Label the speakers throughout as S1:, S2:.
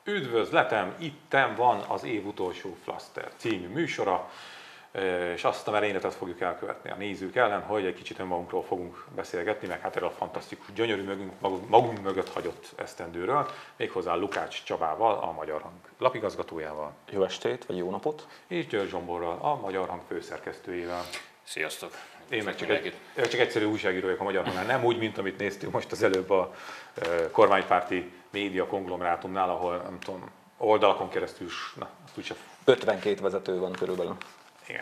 S1: Üdvözletem, itten van az év utolsó Fluster című műsora, és azt a merényletet fogjuk elkövetni a nézők ellen, hogy egy kicsit önmagunkról fogunk beszélgetni, meg hát erről a fantasztikus, gyönyörű magunk mögött hagyott esztendőről, méghozzá Lukács Csabával, a Magyar Hang lapigazgatójával.
S2: Jó estét, vagy jó napot!
S1: És György Zsomborral, a Magyar Hang főszerkesztőjével.
S3: Sziasztok!
S1: Én meg csak egyszerű újságíró vagyok a Magyar Hangnál, nem úgy, mint amit néztünk most az előbb a kormánypárti média konglomerátumnál, ahol nem tudom, oldalakon keresztül, na, úgyse...
S2: 52 vezető van körülbelül.
S1: Igen.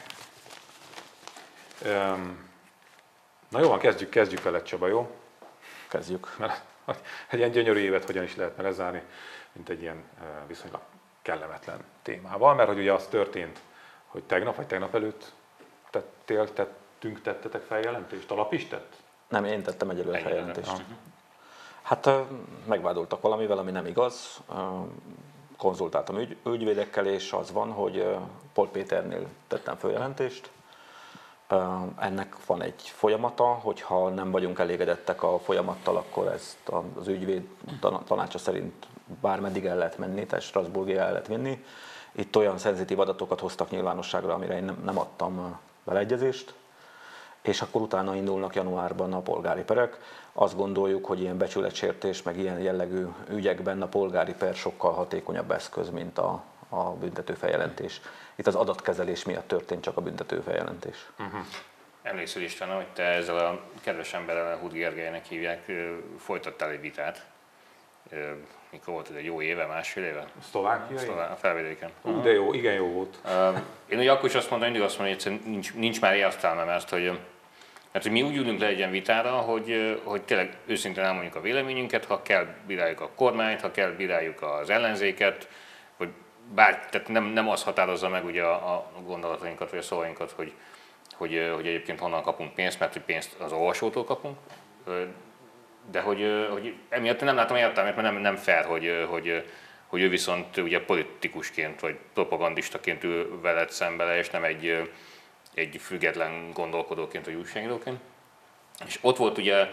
S1: Na jó van, kezdjük veled, Csaba, jó?
S2: Kezdjük.
S1: Mert egy ilyen gyönyörű évet hogyan is lehetne lezárni, mint egy ilyen viszonylag kellemetlen témával, mert hogy ugye az történt, hogy tegnap vagy tegnap előtt tettetek feljelentést, a lap is tett?
S2: Nem, én tettem egyelőre feljelentést. Hát megvádoltak valamivel, ami nem igaz. Konzultáltam ügyvédekkel, és az van, hogy Polt Péternél tettem feljelentést. Ennek van egy folyamata, hogyha nem vagyunk elégedettek a folyamattal, akkor ezt az ügyvéd tanácsa szerint bármeddig el lehet menni, tehát Strasbourgig el lehet vinni. Itt olyan szenzitív adatokat hoztak nyilvánosságra, amire én nem adtam beleegyezést, és akkor utána indulnak januárban a polgári perek. Azt gondoljuk, hogy ilyen becsületsértés, meg ilyen jellegű ügyekben a polgári per sokkal hatékonyabb eszköz, mint a büntetőfeljelentés. Itt az adatkezelés miatt történt csak a büntetőfeljelentés.
S3: Emlékszel István, hogy te ezzel a kedves emberrel, Hud Gergelynek hívják, folytattál egy vitát. Mikor volt ez, egy jó éve, másfél éve?
S1: Szlovákiai?
S3: A Felvidéken.
S1: De jó, igen jó volt.
S3: Én ugye akkor is azt mondtam, mindig azt mondom, hogy nincs már értelme, mert hogy mi úgy ülünk le egy ilyen vitára, hogy tényleg őszintén elmondjuk a véleményünket, ha kell bíráljuk a kormányt, ha kell bíráljuk az ellenzéket, vagy tehát nem az határozza meg ugye a gondolatainkat vagy a szavainkat, hogy egyébként honnan kapunk pénzt, mert hogy pénzt az olvasótól kapunk, de hogy emiatt nem látom értelmet, mert nem fair, hogy ő viszont ugye politikusként vagy propagandistaként ül veled szembe, és nem egy független gondolkodóként vagy újságíróként. És ott volt ugye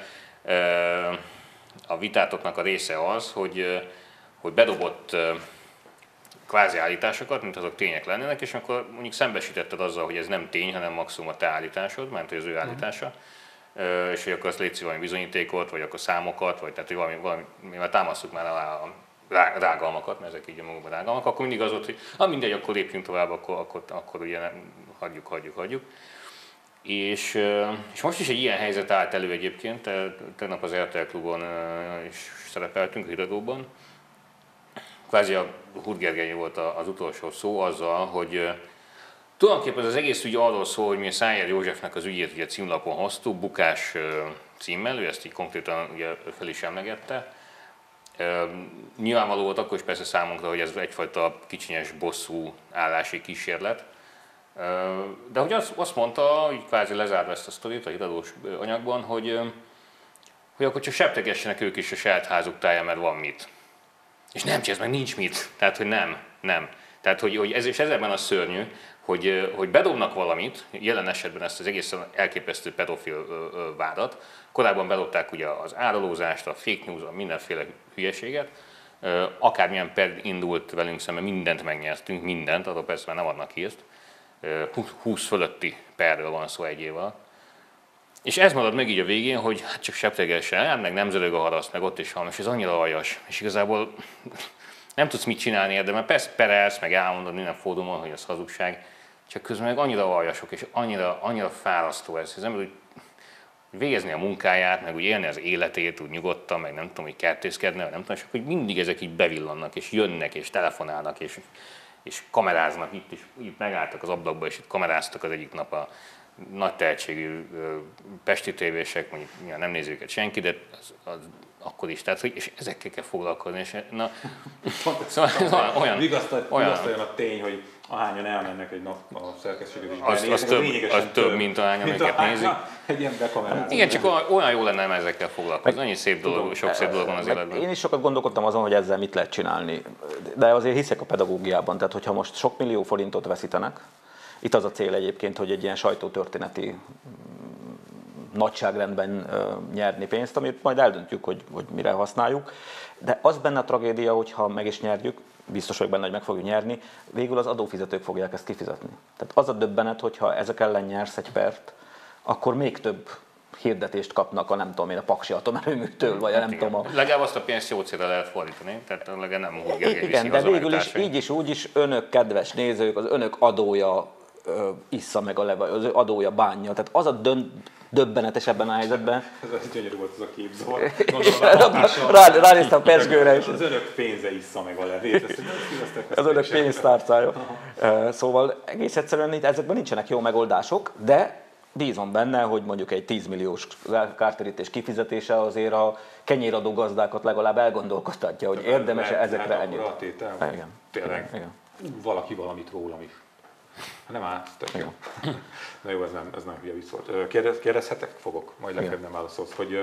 S3: a vitátoknak a része az, hogy bedobott kvázi állításokat, mint azok tények lennének, és akkor mondjuk szembesítetted azzal, hogy ez nem tény, hanem maximum a te állításod, mert hogy az ő állítása, és hogy akkor azt létszik valami bizonyítékot, vagy akkor számokat, vagy tehát, hogy mivel támasztjuk már a rágalmakat, mert ezek így a magukban rágalmak, akkor mindig az volt, hogy mindegy, akkor lépjünk tovább, akkor ugye hagyjuk. És most is egy ilyen helyzet állt elő egyébként, tegnap az RTL Klubon is szerepeltünk, a híradóban. Kvázi a Hud Gergely volt az utolsó szó azzal, hogy tulajdonképpen az egész ügy arról szól, hogy mi a Szájer Józsefnek az ügyét ugye címlapon hoztuk, bukás címmel, ő ezt így konkrétan ugye fel is emlegette. Nyilvánvaló volt akkor is persze számunkra, hogy ez egyfajta kicsinyes bosszú állási kísérlet. De hogy azt mondta, hogy kvázi lezárva ezt a sztorit a híradós anyagban, hogy akkor csak septegessenek ők is a saját házuk táján, mert van mit. És nem, ez meg nincs mit. Tehát, hogy nem. Tehát, hogy ez ebben a szörnyű, hogy bedobnak valamit, jelen esetben ezt az egészen elképesztő pedofil vádat, korábban bedobták ugye az árulózást, a fake news, a mindenféle hülyeséget, akármilyen per indult velünk szemben, mindent megnyertünk, mindent, arról persze már nem adnak hírt, 20 fölötti perről van szó egy évvel. És ez marad meg így a végén, hogy hát csak septegesen, meg nem zörög a haraszt, meg ott is van, és ez annyira aljas. És igazából nem tudsz mit csinálni, de már persze perelsz, meg elmondod minden fórumon, hogy ez hazugság, csak közben meg annyira aljasok, és annyira fárasztó ez, az ember úgy végezni a munkáját, meg úgy élni az életét, úgy nyugodtan, meg nem tudom, hogy kertészkedne, nem tudom, és akkor mindig ezek így bevillannak, és jönnek, és telefonálnak, és kameráznak, itt megálltak az ablakba, és itt kameráztak az egyik nap a nagy tehetségű pesti tévések, mondjuk nem nézi őket senki, de az akkor is, tehát, és ezekkel kell foglalkozni, és na,
S1: szóval vigasztaljon a tény, hogy ahányan elmennek egy nap a szerkesztséghez is
S3: az több, mint ahányan őket nézik.
S1: Egy ilyen bekamerázás.
S3: Igen, csak olyan jó lenne ezekkel foglalkozni, annyi szép dolog, sok szép dolog van az életben.
S2: Én is sokat gondolkodtam azon, hogy ezzel mit lehet csinálni, de azért hiszek a pedagógiában, tehát hogyha most sok millió forintot veszítenek, itt az a cél egyébként, hogy egy ilyen sajtótörténeti nagyságrendben nyerni pénzt, amit majd eldöntjük, hogy mire használjuk. De az benne a tragédia, hogyha meg is nyerjük, biztos vagyok benne, hogy meg fogjuk nyerni, végül az adófizetők fogják ezt kifizetni. Tehát az a döbbenet, hogyha ezek ellen nyersz egy pert, akkor még több hirdetést kapnak a nem tudom én, a Paksi atomerőműtől, vagy a nem tudom a...
S3: Legalább azt a pénzt jó célra lehet fordítani, tehát legalább nem
S2: igen, de végül is így is úgy is önök, kedves nézők, az önök adója issza meg a levegőt, az adója bánja. Tehát az a döbbenetes ebben a helyzetben.
S1: Ez gyönyörű volt ez a képzavar.
S2: Ránéztem a pezsgőre is.
S1: Az önök pénze issza meg a levét.
S2: Az önök pénztárcája. Szóval egész egyszerűen itt ezekben nincsenek jó megoldások, de bízom benne, hogy mondjuk egy 10 milliós kártérítés kifizetése azért a kenyéradó gazdákat legalább elgondolkodtatja, hogy érdemes-e ezekre ennyit.
S1: Igen. Tényleg. Igen. Valaki valamit rólam is. Nem áll, tök. Na jó, ez nem hülye vicc volt. Kérdezhetek? Fogok, majd legfeljebb nem válaszolsz, hogy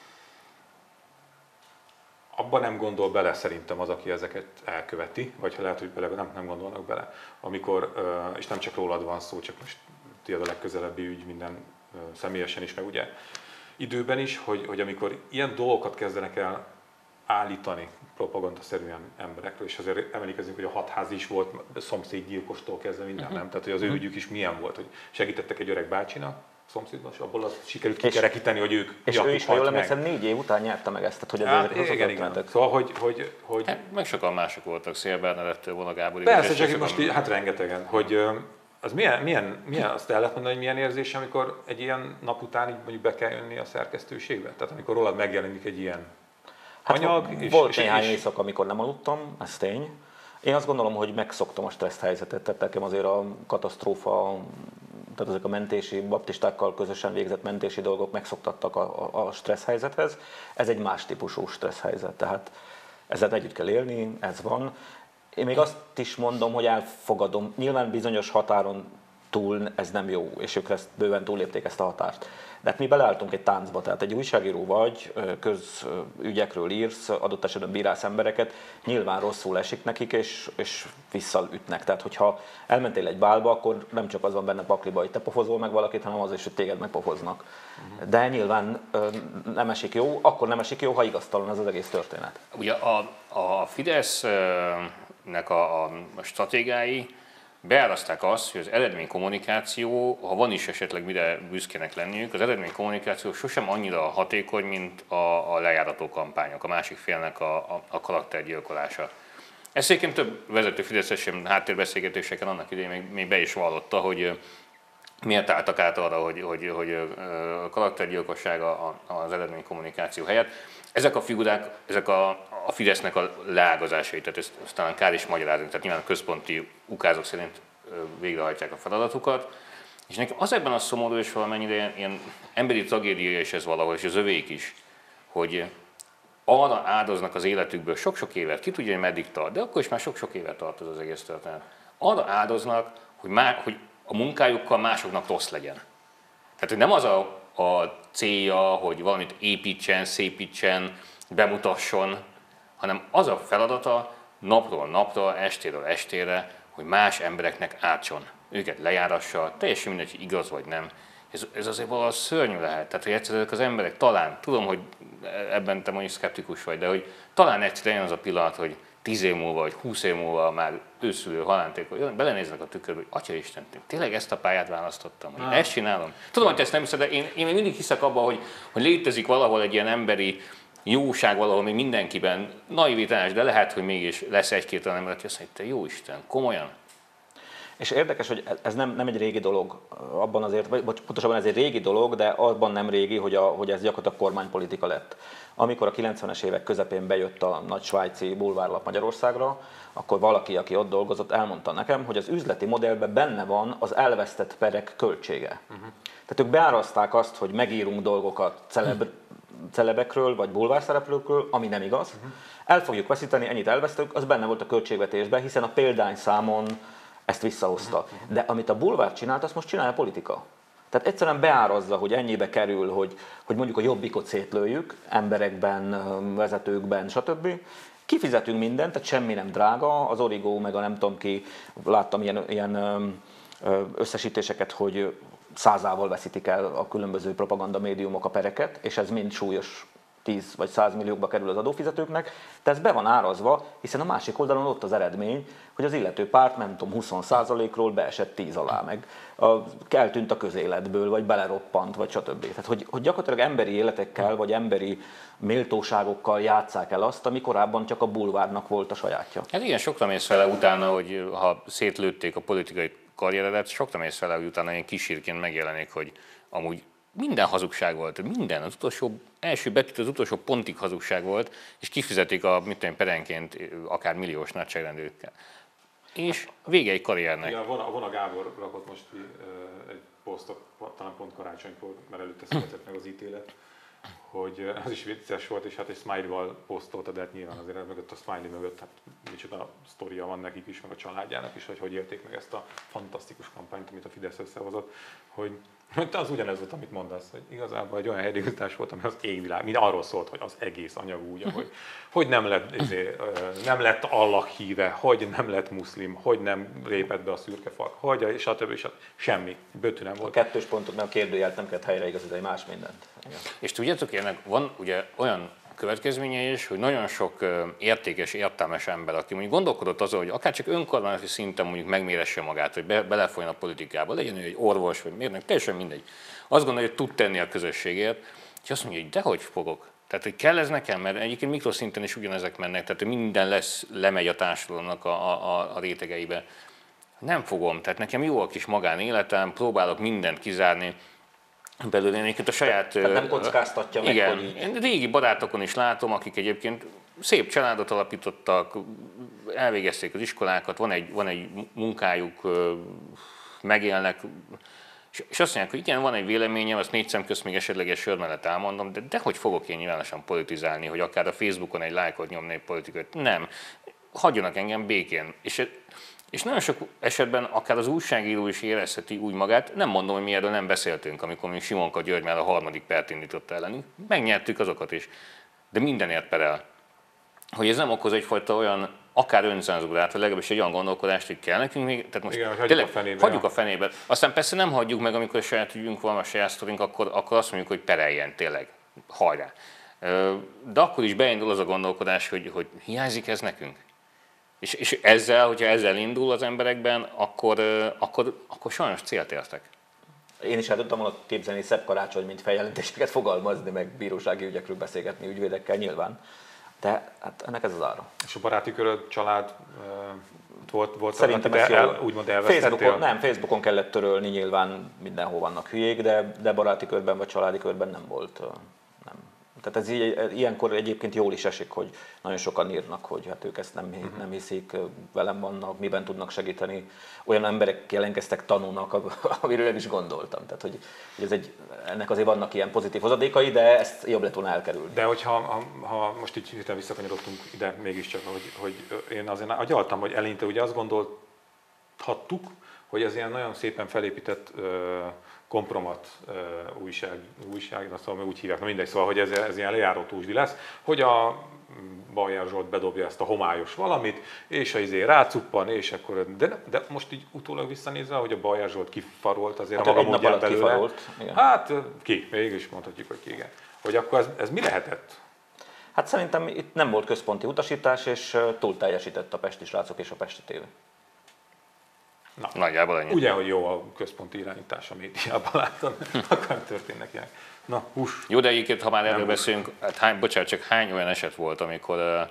S1: abban nem gondol bele szerintem az, aki ezeket elköveti, vagy ha lehet, hogy bele nem gondolnak bele. Amikor, és nem csak rólad van szó, csak most tiéd a legközelebbi ügy, minden személyesen is, meg ugye időben is, hogy amikor ilyen dolgokat kezdenek el állítani propagandaszerűen emberekről, és azért emlékezünk, hogy a hatház is volt szomszédgyilkostól kezdve minden, nem? Tehát, hogy az ő ügyük is milyen volt, hogy segítettek egy öreg bácsinak szomszédban, és abból az sikerült kikerekíteni, hogy ők
S2: és ő is, ha jól emlékszem, 4 év után nyerte meg ezt, hogy
S1: igen. Szóval, hogy...
S3: Hát, meg sokan mások voltak, Szél Bernadettől, Vona Gábor.
S1: Persze, csak most hát rengetegen, hogy az milyen, azt el lehet mondani, hogy milyen érzés, amikor egy ilyen nap után így mondjuk be kell jönni a szerkesztőségbe? Tehát amikor rólad megjelenik egy ilyen anyag.
S2: Volt néhány éjszaka, amikor nem aludtam, ez tény. Én azt gondolom, hogy megszoktam a stressz helyzetet, tehát nekem azért a katasztrófa, tehát ezek a mentési, baptistákkal közösen végzett mentési dolgok megszoktattak a stressz helyzethez. Ez egy más típusú stressz helyzet, tehát ezzel együtt kell élni, ez van. Én még azt is mondom, hogy elfogadom, nyilván bizonyos határon túl ez nem jó, és ők ezt bőven túlépték ezt a határt. De hát mi beleálltunk egy táncba, tehát egy újságíró vagy, közügyekről írsz, adott esetben bírálsz embereket, nyilván rosszul esik nekik, és visszaütnek. Tehát, hogyha elmentél egy bálba, akkor nem csak az van benne pakliba, hogy te pofozol meg valakit, hanem az is, hogy téged megpofoznak. De nyilván nem esik jó, akkor nem esik jó, ha igaztalan ez az egész történet.
S3: Ugye a Fidesznek a stratégiái beáraszták azt, hogy az eredménykommunikáció, ha van is esetleg mire büszkének lenniük, az eredménykommunikáció sosem annyira hatékony, mint a lejárató kampányok, a másik félnek a karaktergyilkolása. Ezt egyébként több vezető fideszes háttérbeszélgetéseken annak idején még be is vallotta, hogy miért álltak át arra, hogy karaktergyilkosság az eredménykommunikáció helyett. Ezek a figurák, ezek a Fidesznek a leágazásai, tehát ezt talán kár is magyarázni, tehát nyilván a központi ukázok szerint végrehajtják a feladatukat. És nekem az ebben a szomorú és valamennyire ilyen emberi tragédia is ez valahol, és az övék is, hogy arra áldoznak az életükből sok-sok évet, ki tudja, hogy meddig tart, de akkor is már sok-sok évet tart az egész történet. Arra áldoznak, hogy a munkájukkal másoknak rossz legyen. Tehát, hogy nem az a célja, hogy valamit építsen, szépítsen, bemutasson, hanem az a feladata napról napra, estéről estére, hogy más embereknek átson, őket lejárassa, teljesen mindegy, hogy igaz vagy nem. Ez azért valahogy szörnyű lehet. Tehát, hogy egyszer ezek az emberek talán, tudom, hogy ebben te mondjuk szkeptikus vagy, de hogy talán egyszer jön az a pillanat, hogy 10 év múlva, vagy 20 év múlva már őszülő halántékot, belenéznek a tükörbe, hogy Atyaisten, tényleg ezt a pályát választottam, hogy ezt csinálom. Tudom, hogy te ezt nem hiszed, de én még mindig hiszek abban, hogy létezik valahol egy ilyen emberi jóság valahol még mindenkiben, naivitás, de lehet, hogy mégis lesz egy-két olyan ember, aki azt mondja, te jó Isten, komolyan.
S2: És érdekes, hogy ez nem egy régi dolog, abban azért, vagy pontosabban ez egy régi dolog, de abban nem régi, hogy ez gyakorlatilag kormánypolitika lett. Amikor a 90-es évek közepén bejött a nagy svájci bulvárlap Magyarországra, akkor valaki, aki ott dolgozott, elmondta nekem, hogy az üzleti modellben benne van az elvesztett perek költsége. Tehát ők beáraszták azt, hogy megírunk dolgokat celebekről vagy bulvárszereplőkről, ami nem igaz. El fogjuk veszíteni, ennyit elvesztünk, az benne volt a költségvetésben, hiszen a példányszámon ezt visszahozta. De amit a bulvár csinált, azt most csinálja a politika. Tehát egyszerűen beárazza, hogy ennyibe kerül, hogy mondjuk a Jobbikot szétlőjük, emberekben, vezetőkben, stb. Kifizetünk mindent, tehát semmi nem drága, az Origo, meg a nem tudom ki, láttam ilyen összesítéseket, hogy százával veszítik el a különböző propaganda médiumok a pereket, és ez mind súlyos 10 vagy 100 milliókba kerül az adófizetőknek, de ez be van árazva, hiszen a másik oldalon ott az eredmény, hogy az illető párt, nem tudom, 20%-ról beesett 10 alá, meg eltűnt a közéletből, vagy beleroppant, vagy stb. Tehát, hogy gyakorlatilag emberi életekkel, vagy emberi méltóságokkal játsszák el azt, ami korábban csak a bulvárnak volt a sajátja.
S3: Hát igen, sokra mész vele utána, hogy ha szétlőtték a politikai karrieredet, sokra mész vele, hogy utána ilyen kísírként megjelenik, hogy amúgy minden hazugság volt, minden, az utolsó első betűt, az utolsó pontig hazugság volt, és kifizetik a, mit tudom, perenként akár milliós nagyságrendűkkel. És vége egy karriernek.
S1: Igen, a Vona Gábor rakott most egy posztot, talán pont karácsonykor, mert előtte született meg az ítélet, hogy az is vicces volt, és hát egy smiley-val posztolta, de hát nyilván azért mögött a smiley mögött, hát micsoda sztoria van nekik is, meg a családjának is, hogy élték meg ezt a fantasztikus kampányt, amit a Fidesz összehozott, hogy az ugyanez volt, amit mondasz, hogy igazából egy olyan helyreigazítás volt, ami az égvilág, mind arról szólt, hogy az egész anyag úgy, hogy nem lett Allah híve, hogy nem lett muszlim, hogy nem lépett be a szürke fal, hogy stb. Semmi, bötű nem volt.
S2: A kettős pontot, mert a kérdőjelt nem kellett helyreigazítani, más mindent. Igen.
S3: És tudjátok, ennek van ugye olyan következménye is, hogy nagyon sok értékes, értelmes ember, aki mondjuk gondolkodott azon, hogy akár csak önkormányzati szinten mondjuk megméresse magát, hogy belefolyjon a politikába, legyen ő egy orvos, vagy mérnök, teljesen mindegy. Azt gondolja, hogy tud tenni a közösségért, és azt mondja, hogy dehogy fogok. Tehát, hogy kell ez nekem, mert egyébként mikroszinten is ugyanezek mennek, tehát minden lemegy a társadalomnak a rétegeibe. Nem fogom, tehát nekem jó a kis magánéletem, próbálok mindent kizárni, belőle egyébként a saját...
S2: Tehát nem kockáztatja meg,
S3: igen,
S2: hogy így...
S3: én régi barátokon is látom, akik egyébként szép családot alapítottak, elvégezték az iskolákat, van egy munkájuk, megélnek, és azt mondják, hogy igen, van egy véleményem, azt 4 szem közt még esetleges sör mellett elmondom, de dehogy fogok én nyilvánosan politizálni, hogy akár a Facebookon egy lájkot nyomni egy politikát. Nem. Hagyjanak engem békén. És nagyon sok esetben akár az újságíró is érezheti úgy magát, nem mondom, hogy mi erről nem beszéltünk, amikor még Simonka György már a 3. pert indította ellenünk, megnyertük azokat is, de mindenért perel. Hogy ez nem okoz egyfajta olyan, akár öncenzúrát, vagy legalábbis egy olyan gondolkodást, hogy kell nekünk még, tehát most
S1: igen,
S3: tényleg hagyjuk a fenébe. Aztán persze nem hagyjuk meg, amikor a saját ügyünk van, a saját sztorink, akkor azt mondjuk, hogy pereljen tényleg, hajrá. De akkor is beindul az a gondolkodás, hogy hiányzik ez nekünk. És ezzel, hogyha ezzel indul az emberekben, akkor sajnos célt értek.
S2: Én is el tudtam volna képzelni Szebb Karácsony, mint feljelentéseket fogalmazni, meg bírósági ügyekről beszélgetni ügyvédekkel nyilván. De hát ennek ez az ára.
S1: És a baráti köröd, család volt
S2: szerintem
S1: úgymond elvesztettél?
S2: Facebookon kellett törölni, nyilván mindenhol vannak hülyék, de baráti körben vagy családi körben nem volt. Nem. Tehát ez ilyenkor egyébként jól is esik, hogy nagyon sokan írnak, hogy hát ők ezt nem hiszik, velem vannak, miben tudnak segíteni. Olyan emberek jelentkeztek tanúnak, amiről én is gondoltam. Tehát, hogy ennek azért vannak ilyen pozitív hozadékai, de ezt jobb lett volna elkerülni.
S1: De hogyha most így hirtelen visszakanyarodtunk ide mégiscsak, hogy én azért agyaltam, hogy eleinte ugye azt gondolhattuk, hogy ez ilyen nagyon szépen felépített kompromat újság, szóval úgy hívják, na mindegy, szóval, hogy ez ilyen lejáró túsdi lesz, hogy a Bajer Zsolt bedobja ezt a homályos valamit, és rácuppan, és akkor, de most így utólag visszanézve, hogy a Bajer Zsolt kifarolt azért
S2: hát
S1: a maga módján belőle.
S2: Igen.
S1: Hát mégis mondhatjuk, hogy ki, igen. Hogy akkor ez mi lehetett?
S2: Hát szerintem itt nem volt központi utasítás, és túl teljesített a Pesti Srácok és a Pesti TV.
S3: Na, nagyjából ennyi.
S1: Ugye, hogy jó a központi irányítás a médiában, látod, akkor történnek ilyen. Na, hús.
S3: Jó, de egyébként, ha már erről beszélünk, hát csak hány olyan eset volt, amikor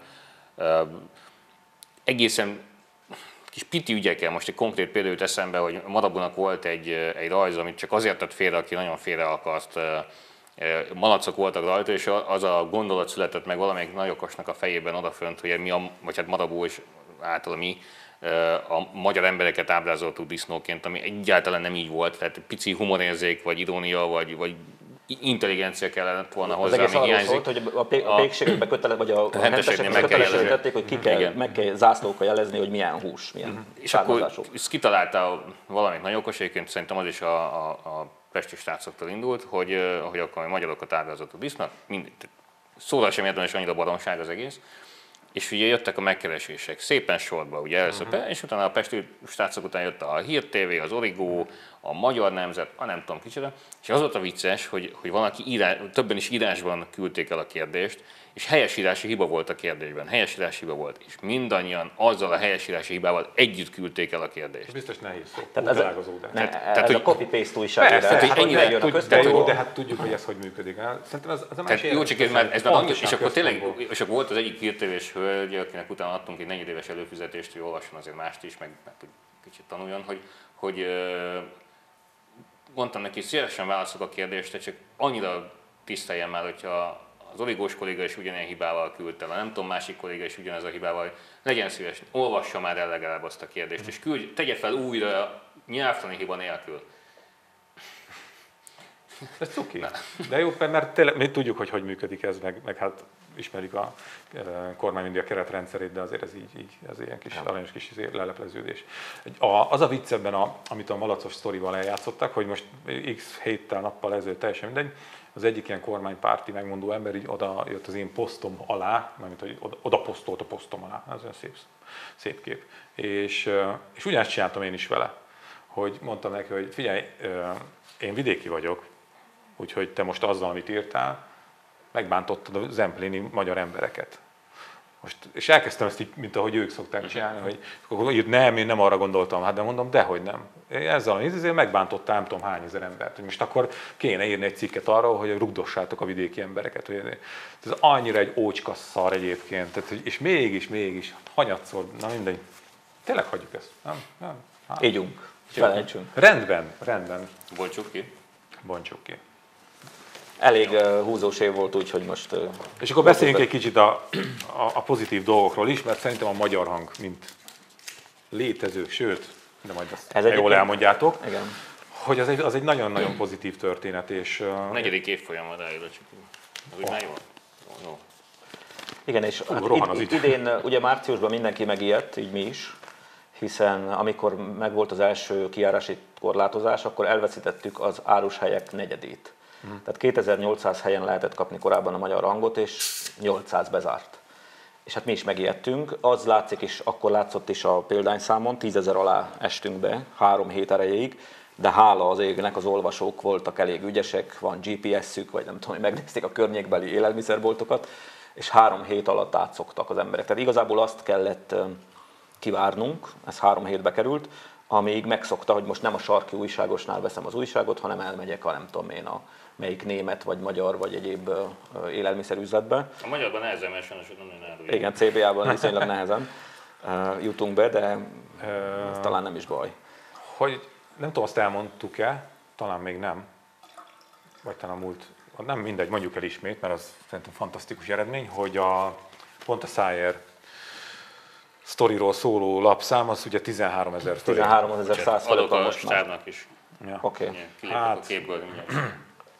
S3: egészen kis piti ügyekkel, most egy konkrét példa jut eszembe, hogy Madabunak volt egy rajz, amit csak azért tett félre, aki nagyon félre akart, malacok voltak rajta, és az a gondolat született meg valamelyik nagy okosnak a fejében odafönt, hogy vagy hát Madabu és által mi, a magyar embereket ábrázoltuk disznóként, ami egyáltalán nem így volt, tehát pici humorérzék, vagy irónia, vagy intelligencia kellett volna hozzá,
S2: ami hiányzik. Szólt, hogy a pékségekbe vagy a hentesekbe kötelesítették, hogy meg kell zászlókkal jelezni, hogy milyen hús, milyen
S3: és akkor ezt kitalálta valamit nagyon okos, egyébként szerintem az is a Pesti Srácoktól indult, hogy akkor a magyarokat ábrázoltuk disznók, szóra sem érdemes annyira baromság az egész. és ugye jöttek a megkeresések, szépen sorba, ugye először, és utána a pesti srácok után jött a Hír TV, az Origo, a Magyar Nemzet, a nem tudom kicsoda, és az volt a vicces, hogy valaki többen is írásban küldték el a kérdést, és helyesírási hiba volt a kérdésben, helyesírási hiba volt, és mindannyian azzal a helyesírási hibával együtt küldték el a
S1: Ez biztos nehéz szó.
S2: Tehát ez a copy-paste újságírás.
S1: Persze,
S2: Hát, hogy megjön a közben,
S1: de hát tudjuk, hogy ez hogy működik. Szerintem ez a másik.
S3: Jó, csak ez már és akkor tényleg, és akkor volt az egyik hírtévés hölgy, akinek utána adtunk egy 4 éves előfizetést, hogy olvasson azért mást is, meg kicsit tanuljon, hogy mondtam neki, hogy szívesen válaszolok a kérdést, de csak annyira tiszteljen már, hogyha az Origós kolléga is ugyanilyen hibával küldte el, a nem tudom, másik kolléga is ugyanez a hibával, legyen szíves, olvassa már el legalább azt a kérdést, és tegye fel újra nyelvtani hiba nélkül.
S1: Ez cuki. De jó, mert tényleg, mi tudjuk, hogy működik ez, meg hát ismerjük a kormány mindig a keretrendszerét, de azért ez ilyen kis aranyos kis lelepleződés. Az a vicc ebben, amit a malacos sztorival eljátszottak, hogy most x héttel, nappal ezelőtt teljesen mindegy, az egyik ilyen kormánypárti megmondó ember így oda jött az én posztom alá, mármint hogy oda posztolt a posztom alá, ez olyan szép kép. És ugyanezt csináltam én is vele, hogy mondtam neki, hogy figyelj, én vidéki vagyok, úgyhogy te most azzal, amit írtál, megbántottad a zempléni magyar embereket. Most, és elkezdtem ezt így, mint ahogy ők szokták csinálni, hogy akkor írt, nem, én nem arra gondoltam, hát de mondom, dehogy nem. Ezzel azért megbántottál nem tudom hány ezer embert. Hogy most akkor kéne írni egy cikket arról, hogy rugdossátok a vidéki embereket. Hogy ez annyira egy ócska szar egyébként, tehát, és mégis, hanyatszor, na mindegy. Tényleg hagyjuk ezt, nem?
S2: Ígyunk, felejtsünk.
S1: Rendben. Bontsuk ki.
S2: Elég húzós év volt, úgyhogy most...
S1: És akkor beszéljünk egy kicsit a pozitív dolgokról is, mert szerintem a Magyar Hang, mint létező, sőt, de majd ezt jól elmondjátok,
S2: igen.
S1: hogy az egy nagyon-nagyon pozitív történet. És,
S3: 4. évfolyam van rájövő, csak az úgy már jó.
S2: Igen, és idén, ugye márciusban mindenki megijedt, így mi is, hiszen amikor megvolt az első kijárási korlátozás, akkor elveszítettük az árushelyek negyedét. Tehát 2800 helyen lehetett kapni korábban a Magyar Hangot, és 800 bezárt. És hát mi is megijedtünk. Az látszik is, akkor látszott is a példányszámon, 10 000 alá estünk be 3 hét erejéig, de hála az égnek az olvasók voltak elég ügyesek, van GPS-ük, vagy nem tudom, hogy megnézték a környékbeli élelmiszerboltokat, és 3 hét alatt átszoktak az emberek. Tehát igazából azt kellett kivárnunk, ez 3 hétbe került, amíg megszokta, hogy most nem a sarki újságosnál veszem az újságot, hanem elmegyek a nem tudom én melyik német, vagy magyar, vagy egyéb élelmiszerüzletbe.
S3: A magyarban nehezen, mert sajnos nem nagyon árulja.
S2: Igen, CBA-ban viszonylag nehezen jutunk be, de ez talán nem is baj.
S1: Hogy nem tudom, azt elmondtuk-e, talán még nem, vagy talán múlt, nem mindegy, mondjuk el ismét, mert az szerintem fantasztikus eredmény, hogy pont a Szájer sztoriról szóló lapszám, az ugye 13 000 fölé.
S2: 13 100 fölött van most már.
S3: Stábnak is.
S2: Ja. Oké. Okay.
S3: Hát, a képből mindjárt.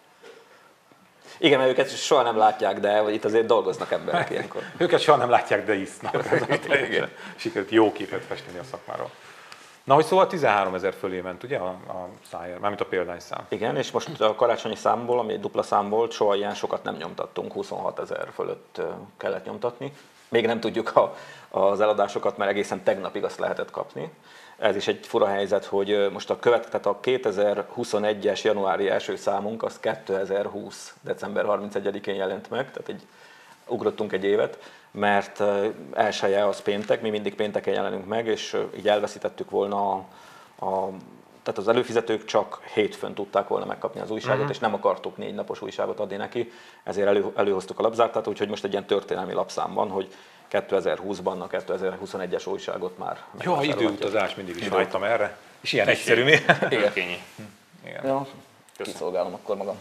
S2: Igen, mert őket soha nem látják, de itt azért dolgoznak emberek ilyenkor.
S1: Őket soha nem látják, de isznak. Sikerült jó képet festeni a szakmáról. Na, hogy szóval 13 000 fölé ment, ugye a Szájer, mármint a példányszám.
S2: Igen, és most a karácsonyi számból, ami egy dupla szám volt, soha ilyen sokat nem nyomtattunk, 26 000 fölött kellett nyomtatni. Még nem tudjuk az eladásokat, mert egészen tegnapig azt lehetett kapni. Ez is egy fura helyzet, hogy most tehát a 2021-es januári első számunk az 2020. december 31-én jelent meg, tehát ugrottunk egy évet, mert elsője az péntek, mi mindig pénteken jelenünk meg, és így elveszítettük volna tehát az előfizetők csak hétfőn tudták volna megkapni az újságot, és nem akartuk 4 napos újságot adni neki, ezért előhoztuk a lapzártát, úgyhogy most egy ilyen történelmi lapszám van, hogy 2020-ban a 2021-es újságot már
S1: jó, időutazás mindig is vágytam erre, és ilyen egyszerű mi?
S3: Igen.
S2: Ja, kiszolgálom akkor magam.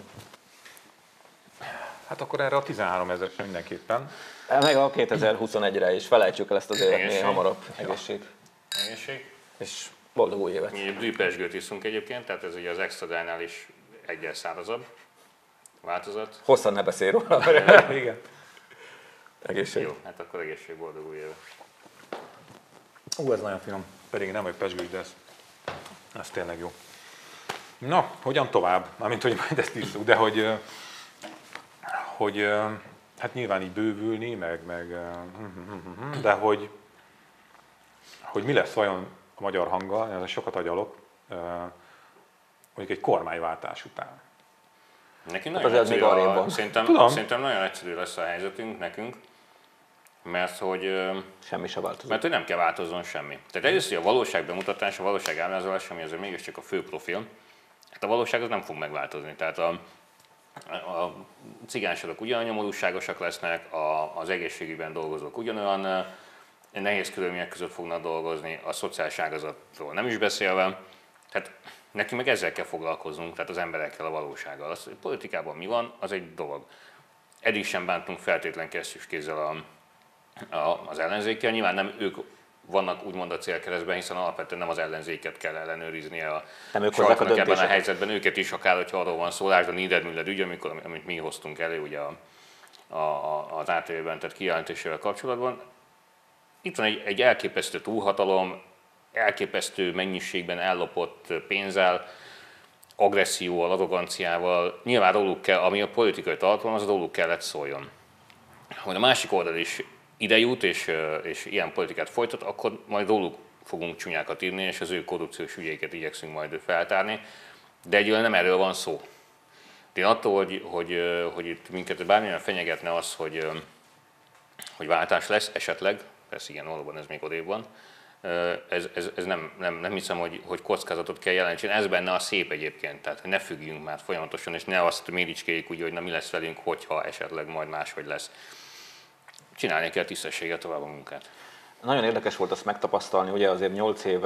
S1: Hát akkor erre a 13 000 mindenképpen.
S2: Meg a 2021-re is, felejtsük el ezt az évet minél hamarabb. Egészség. És boldog új évet.
S3: Mi blühpezsgőt iszunk egyébként, tehát ez ugye az extra dry-nál is egyel szárazabb változat.
S2: Hosszan ne beszélj róla.
S1: Igen.
S2: Egészség.
S3: Jó, hát akkor egészség, boldog új évet.
S1: Ez nagyon finom. Pedig nem vagy pezsgős, de ez tényleg jó. Na, hogyan tovább? Mármint, hogy majd ezt isszuk, de hogy hát nyilván így bővülni, de hogy mi lesz vajon a magyar hanggal, ezen sokat agyalok, mondjuk egy kormányváltás után.
S3: Nekünk nagyon egyszerű, szerintem nagyon egyszerű lesz a helyzetünk nekünk, mert hogy
S2: semmi se változik.
S3: Mert hogy nem kell változzon semmi. Tehát egyrészt, hogy a valóság bemutatása, a valóság ábrázolása, ami azért mégiscsak a fő profil, hát a valóság az nem fog megváltozni. Tehát a cigánysorok ugyanolyan nyomorúságosak lesznek, az egészségügyben dolgozók ugyanolyan nehéz körülmények között fognak dolgozni, a szociális ágazatról nem is beszélve. Tehát nekünk meg ezzel kell foglalkoznunk, tehát az emberekkel, a valósággal. Az, hogy politikában mi van, az egy dolog. Eddig sem bántunk feltétlen kesztyűs kézzel az ellenzékkel. Nyilván nem ők vannak úgymond a célkeresztben, hiszen alapvetően nem az ellenzéket kell ellenőriznie a sajtónak ebben a helyzetben, őket is, akár hogyha arról van szó, lásd a Niedermüller ügy, amit mi hoztunk elő ugye az ATV-ben tett kijelentésével kapcsolatban. Itt van egy elképesztő túlhatalom, elképesztő mennyiségben ellopott pénzzel, agresszióval, arroganciával, nyilván róluk kell, ami a politikai tartalom, az róluk kellett szóljon. Ha a másik oldal is ide jut, és ilyen politikát folytat, akkor majd róluk fogunk csúnyákat írni, és az ő korrupciós ügyeiket igyekszünk majd feltárni, de egyébként nem erről van szó. Én attól, hogy itt minket bármilyen fenyegetne az, hogy váltás lesz esetleg, persze igen, valóban ez még odébb van, ez nem hiszem, hogy kockázatot kell jelenteni. Ez benne a szép egyébként, tehát ne függjünk már folyamatosan, és ne azt méricskéljük úgy, hogy na mi lesz velünk, hogyha esetleg majd máshogy lesz. Csinálni kell tisztességgel tovább a munkát.
S2: Nagyon érdekes volt azt megtapasztalni, ugye azért 8 év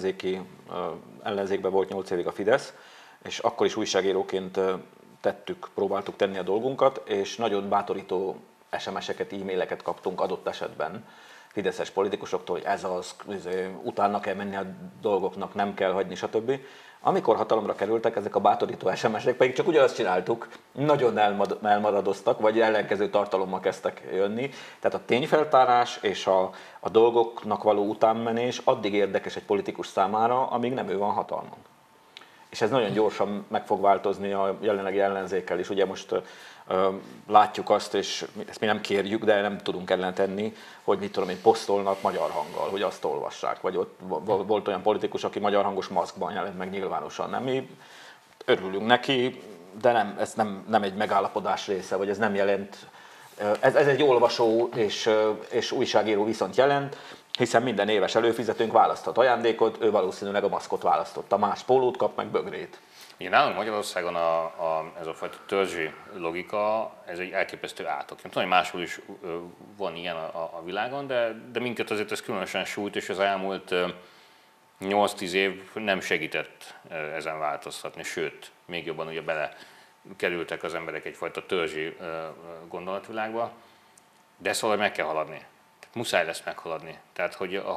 S2: ellenzékben volt 8 évig a Fidesz, és akkor is újságíróként próbáltuk tenni a dolgunkat, és nagyon bátorító SMS-eket, e-maileket kaptunk adott esetben fideszes politikusoktól, hogy ez az, utána kell menni a dolgoknak, nem kell hagyni, stb. Amikor hatalomra kerültek, ezek a bátorító SMS-ek pedig csak ugyanazt csináltuk, nagyon elmaradoztak, vagy ellenkező tartalommal kezdtek jönni. Tehát a tényfeltárás és a dolgoknak való utánmenés addig érdekes egy politikus számára, amíg nem ő van hatalmon. És ez nagyon gyorsan meg fog változni a jelenlegi ellenzékkel is. Ugye most látjuk azt, és ezt mi nem kérjük, de nem tudunk ellen tenni, hogy mit tudom én, posztolnak magyar hanggal, hogy azt olvassák. Vagy ott volt olyan politikus, aki magyar hangos maszkban jelent meg nyilvánosan. Nem, mi örülünk neki, de ez nem egy megállapodás része, vagy ez nem jelent. Ez egy olvasó és újságíró viszont jelent, hiszen minden éves előfizetőnk választhat ajándékot, ő valószínűleg a maszkot választotta, más pólót kap, meg bögrét.
S3: Igen, nálunk Magyarországon ez a fajta törzsi logika, ez egy elképesztő átok. Nem tudom, hogy máshol is van ilyen a világon, de minket azért ez különösen sújt, és az elmúlt 8-10 év nem segített ezen változtatni, sőt, még jobban ugye belekerültek az emberek egyfajta törzsi gondolatvilágba, de ezt valahogy meg kell haladni. Tehát muszáj lesz meghaladni. Tehát,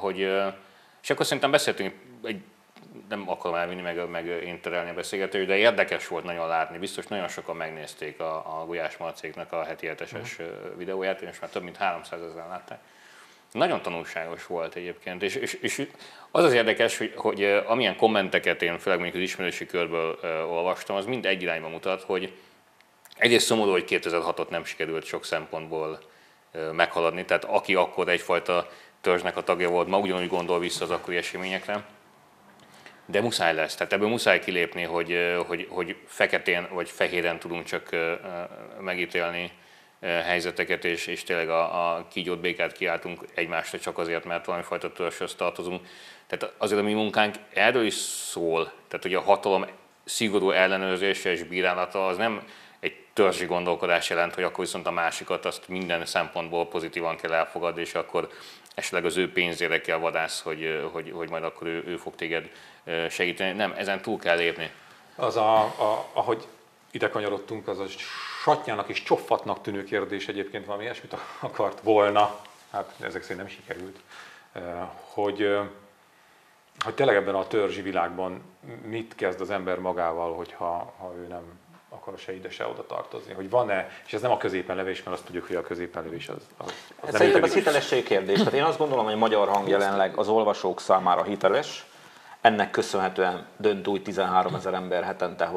S3: és akkor szerintem beszéltünk nem akarom elvinni, meg én terelni a beszélgetést, de érdekes volt nagyon látni. Biztos nagyon sokan megnézték a Gulyás Marcéknak a heti 7-es videóját, és már több mint 300 000 látták. Nagyon tanulságos volt egyébként, és az érdekes, hogy amilyen kommenteket én főleg mondjuk az ismerősi körből olvastam, az mind egy irányba mutat, hogy egyrészt szomorú, hogy 2006-ot nem sikerült sok szempontból meghaladni, tehát aki akkor egyfajta törzsnek a tagja volt, ma ugyanúgy gondol vissza az akkori eseményekre. De muszáj lesz, tehát ebből muszáj kilépni, hogy feketén vagy fehéren tudunk csak megítélni helyzeteket, és tényleg a kígyót békát kiáltunk egymásra csak azért, mert valamifajta törzshöz tartozunk. Tehát azért a mi munkánk erről is szól, tehát hogy a hatalom szigorú ellenőrzése és bírálata az nem egy törzsi gondolkodás jelent, hogy akkor viszont a másikat azt minden szempontból pozitívan kell elfogadni, és akkor esetleg az ő pénzére kell vadász, hogy majd akkor ő fog téged segíteni. Nem, ezen túl kell lépni.
S1: Az ahogy ide kanyarodtunk, az a satnyának és csoffatnak tűnő kérdés egyébként valami ilyesmit akart volna, hát ezek szerint nem sikerült, hogy tényleg ebben a törzsi világban mit kezd az ember magával, hogyha ő nem akar se ide, se oda tartozni. Hogy van-e, és ez nem a középen levés, mert azt tudjuk, hogy a középen levés az nem
S2: szerintem ez hitelesség kérdés. Tehát én azt gondolom, hogy a magyar hang jelenleg az olvasók számára hiteles. Ennek köszönhetően dönt úgy 13 000 ember hetente, hogy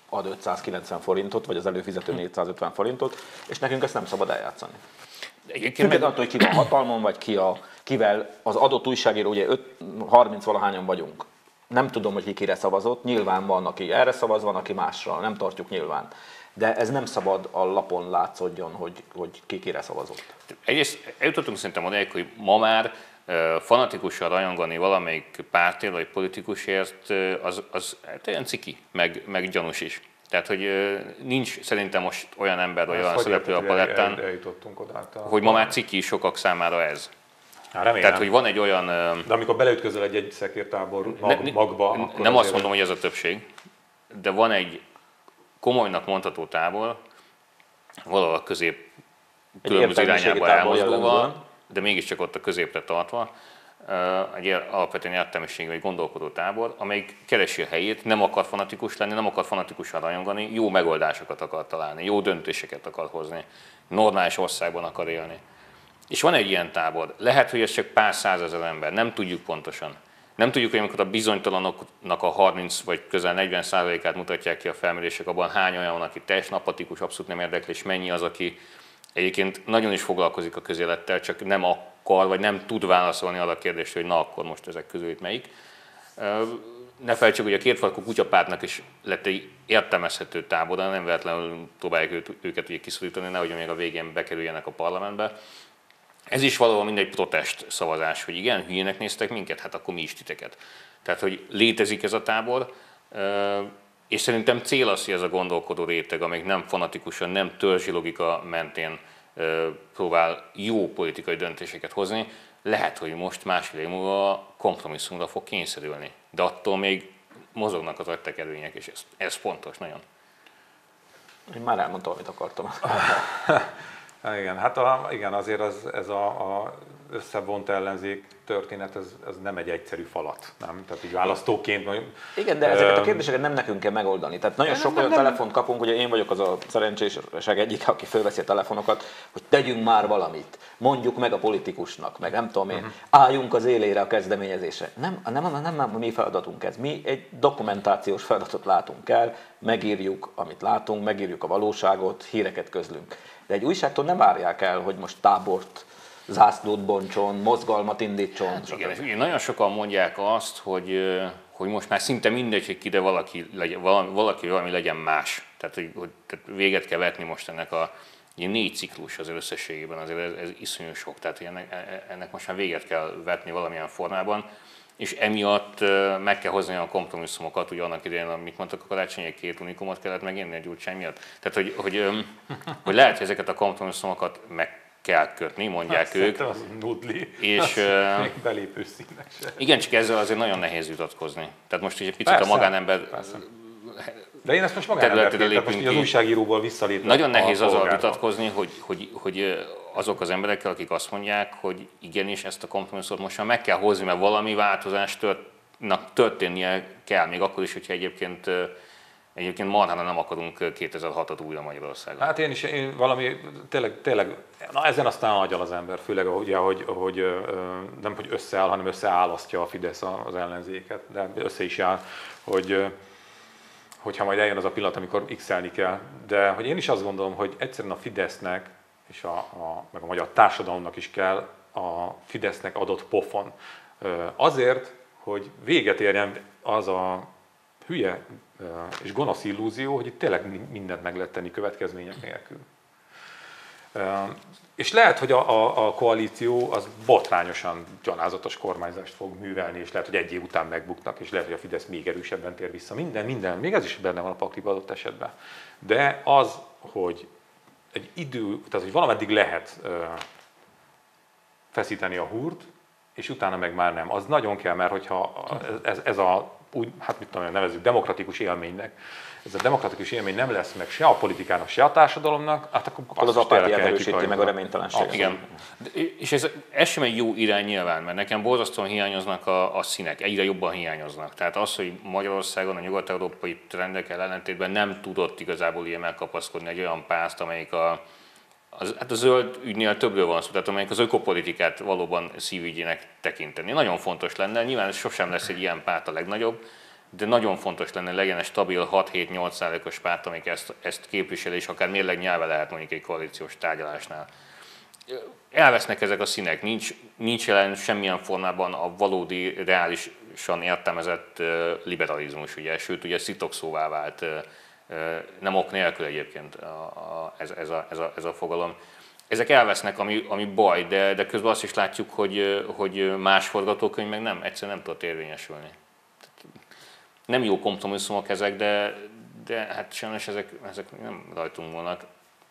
S2: ad 590 forintot, vagy az előfizető 450 forintot, és nekünk ezt nem szabad eljátszani. Függetlenül attól, hogy ki van hatalmon, vagy kivel az adott újságíró, ugye 30-valahányan vagyunk. Nem tudom, hogy ki kire szavazott, nyilván van, aki erre szavaz, van, aki másra, nem tartjuk nyilván. De ez nem szabad a lapon látszódjon, hogy ki kire szavazott.
S3: Egyrészt eljutottunk szerintem odáig, hogy ma már fanatikusan rajongani valamelyik pártért vagy politikusért, az olyan ciki, meg gyanús is. Tehát, hogy nincs szerintem most olyan ember, vagy olyan szereplő a palettán, hogy ma már ciki sokak számára ez.
S1: Remélem.
S3: Tehát, hogy van egy olyan...
S1: De amikor beleütközöl egy szekértábor magba, akkor...
S3: Nem azt mondom, hogy ez a többség, de van egy komolynak mondható tábor, valahol közép különböző irányába elmozdulva, de mégiscsak ott a középre tartva, egy alapvetően értelmiségi vagy gondolkodó tábor, amelyik keresi a helyét, nem akar fanatikus lenni, nem akar fanatikusan rajongani, jó megoldásokat akar találni, jó döntéseket akar hozni, normális országban akar élni. És van egy ilyen tábor, lehet, hogy ez csak pár százezer ember, nem tudjuk pontosan. Nem tudjuk, hogy amikor a bizonytalanoknak a 30 vagy közel 40%-át mutatják ki a felmérések, abban hány olyan van, aki teljesen apatikus, abszolút nem érdekli, és mennyi az, aki egyébként nagyon is foglalkozik a közélettel, csak nem akar, vagy nem tud válaszolni arra a kérdésre, hogy na akkor most ezek közül itt melyik. Ne felejtsük, hogy a kétfarkú kutyapártnak is lett egy értelmezhető tábora, nem véletlenül próbálják őket ugye kiszorítani, nehogy még a végén bekerüljenek a parlamentbe. Ez is valahol mindegy protest szavazás, hogy igen, hülyének néztek minket, hát akkor mi is titeket. Tehát, hogy létezik ez a tábor, és szerintem cél az, hogy ez a gondolkodó réteg, amelyik nem fanatikusan, nem törzsi logika mentén próbál jó politikai döntéseket hozni, lehet, hogy most másfél év múlva kompromisszumra fog kényszerülni. De attól még mozognak az agytekervények, és ez fontos nagyon.
S2: Én már elmondtam, amit akartam.
S1: Igen, hát igen, azért ez a összevont ellenzék történet, ez nem egy egyszerű falat, nem? Tehát így választóként...
S2: Igen, de ezeket a kérdéseket nem nekünk kell megoldani. Tehát nagyon sok olyan telefont kapunk, ugye én vagyok az a szerencsések egyik, aki fölveszi a telefonokat, hogy tegyünk már valamit, mondjuk meg a politikusnak, meg nem tudom én, álljunk az élére a kezdeményezésre. Nem mi feladatunk ez. Mi egy dokumentációs feladatot látunk el, megírjuk, amit látunk, megírjuk a valóságot, híreket közlünk. De egy újságtól nem várják el, hogy most tábort, zászlót bontson, mozgalmat indítson.
S3: Hát igen, és nagyon sokan mondják azt, hogy most már szinte mindegy, hogy kide valami legyen más. Tehát, hogy véget kell vetni most ennek a 4 ciklus az összességében, azért ez iszonyú sok. Tehát ennek most már véget kell vetni valamilyen formában, és emiatt meg kell hozni a kompromisszumokat, ugye annak idején, amit mondtak a Karácsony, 2 unikumot kellett megérni a Gyurcsány miatt. Tehát, hogy lehet, hogy ezeket a kompromisszumokat meg kell kötni, mondják ők.
S1: Az nudli,
S3: és
S1: még belépő színek se.
S3: Igen, csak ezzel azért nagyon nehéz vitatkozni. Tehát most egy picit a magánember...
S1: De én ezt most magánemberként, tehát most az újságíróból visszalépve.
S3: Nagyon nehéz azzal vitatkozni, hogy azok az emberekkel, akik azt mondják, hogy igenis ezt a kompromisszumot most már meg kell hozni, mert valami változásnak történnie kell, még akkor is, hogyha egyébként marhára nem akarunk 2006-ot újra Magyarországon.
S1: Hát én valami, tényleg, na ezen aztán agyal az ember, főleg ugye, hogy nem hogy összeáll, hanem összeálasztja a Fidesz az ellenzéket, de össze is áll, hogyha majd eljön az a pillanat, amikor x-elni kell. De hogy én is azt gondolom, hogy egyszerűen a Fidesznek és meg a magyar társadalomnak is kell a Fidesznek adott pofon. Azért, hogy véget érjen az a hülye és gonosz illúzió, hogy itt tényleg mindent meg lehet tenni következmények nélkül. És lehet, hogy a koalíció az botrányosan gyalázatos kormányzást fog művelni, és lehet, hogy egy év után megbuknak, és lehet, hogy a Fidesz még erősebben tér vissza. Minden, még ez is benne van a pakliba adott esetben. De az, hogy egy tehát hogy valameddig lehet feszíteni a húrt, és utána meg már nem. Az nagyon kell, mert hogyha ez a úgy, hát mit tudom, nevezzük demokratikus élménynek. Ez a demokratikus élmény nem lesz meg se a politikának, se a társadalomnak, hát akkor
S2: az apátiát erősíti meg a reménytelenséget.
S3: Igen. És ez sem egy jó irány nyilván, mert nekem borzasztóan hiányoznak a színek, egyre jobban hiányoznak. Tehát az, hogy Magyarországon a nyugat-európai trendekkel ellentétben nem tudott igazából ilyen megkapaszkodni egy olyan párt, amelyik hát a zöld ügynél többről van szó, tehát amelyik az ökopolitikát valóban szívügyének tekinteni. Nagyon fontos lenne, nyilván sosem lesz egy ilyen párt a legnagyobb, de nagyon fontos lenne, legyen egy stabil 6-7-8%-os párt, amelyik ezt képviseli, és akár mérleg nyelve lehet mondjuk egy koalíciós tárgyalásnál. Elvesznek ezek a színek, nincs jelen semmilyen formában a valódi, reálisan értelmezett liberalizmus, ugye, sőt, ugye szitokszóvá vált, nem ok nélkül egyébként ez a fogalom. Ezek elvesznek, ami baj, de közben azt is látjuk, hogy más forgatókönyv meg egyszerűen nem tudott érvényesülni. Nem jó kompromisszumok ezek, de hát sajnos ezek nem rajtunk vannak.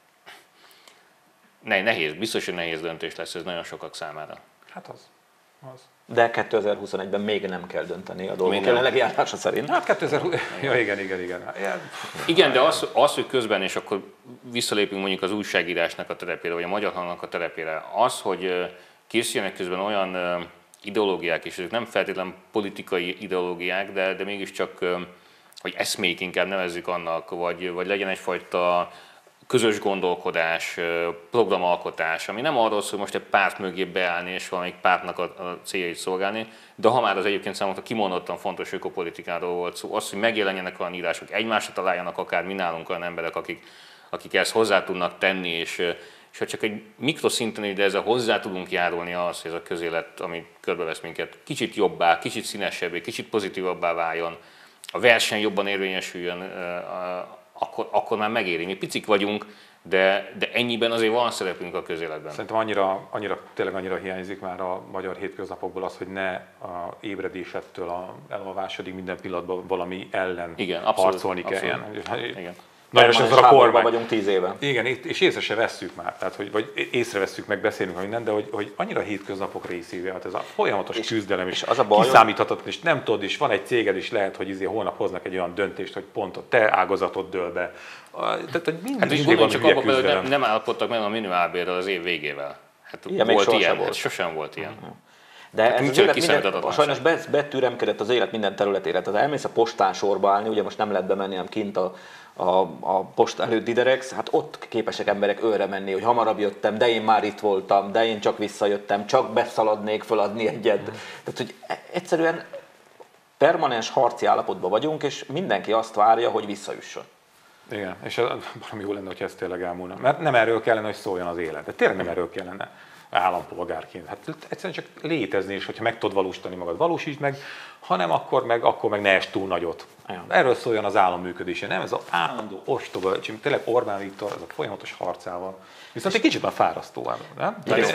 S3: Nehéz, biztos, hogy nehéz döntés lesz ez nagyon sokak számára.
S1: Hát az.
S2: De 2021-ben még nem kell dönteni a dolgok jelenlegi állása szerint.
S1: Hát 2020... Ja, igen.
S3: Igen, de az, hogy közben, és akkor visszalépünk mondjuk az újságírásnak a terepére, vagy a magyar hangnak a terepére, az, hogy készüljenek közben olyan ideológiák, és ezek nem feltétlenül politikai ideológiák, de mégiscsak, hogy eszmék inkább nevezzük annak, vagy legyen egyfajta közös gondolkodás, programalkotás, ami nem arról szól, hogy most egy párt mögé beállni és valamelyik pártnak a céljait szolgálni, de ha már az egyébként számomra kimondottan fontos ökopolitikáról volt szó, az, hogy megjelenjenek olyan írások, egymásra találjanak akár mi nálunk olyan emberek, akik ezt hozzá tudnak tenni, és ha csak egy mikroszinten, de ezzel hozzá tudunk járulni ahhoz, hogy ez a közélet, ami körbevesz minket, kicsit jobbá, kicsit színesebbé, kicsit pozitívabbá váljon, a verseny jobban érvényesüljön, akkor már megéri. Mi picik vagyunk, de ennyiben azért van szerepünk a közéletben.
S1: Szerintem tényleg annyira hiányzik már a magyar hétköznapokból az, hogy ne a ébredésettől elmavásodik minden pillanatban valami ellen harcolni kelljen.
S3: Igen.
S2: Nagyon sokszor a korban vagyunk 10 éve.
S1: Igen, és észre se vesszük már, tehát, vagy észrevesszük meg, beszélünk a minden, de hogy annyira hétköznapok részévé, hát ez a folyamatos küzdelem, és az a baj, kiszámíthatatlan, és nem tudod, és van egy céged is, lehet, hogy holnap hoznak egy olyan döntést, hogy pont a te ágazatod dől be. Tehát, hogy mindig van
S3: csak abban, hogy nem állapodtak meg a minimálbérrel az év végével. Hát volt ilyen, hát sosem volt ilyen.
S2: De ez az élet sajnos betűremkedett az élet minden területére. Tehát elmész a postán sorba állni, ugye most nem lehet bemenni, hanem kint a posta előtt dideregsz, hát ott képesek emberek őre menni, hogy hamarabb jöttem, de én már itt voltam, de én csak visszajöttem, csak beszaladnék föladni egyet. Tehát, hogy egyszerűen permanens harci állapotban vagyunk, és mindenki azt várja, hogy visszajusson.
S1: Igen, és valami jó lenne, hogy ez tényleg elmúlna. Mert nem erről kellene, hogy szóljon az élet. De tényleg nem erről kellene állampolgárként. Hát egyszerűen csak létezni, és hogyha meg tudod valósítani magad, valósítsd meg, hanem akkor meg ne es túl nagyot. Erről szóljon az állam működése, nem ez az állandó ostoba, tényleg Orbán Viktor, ez a folyamatos harcával. Viszont egy kicsit már fárasztó, nem?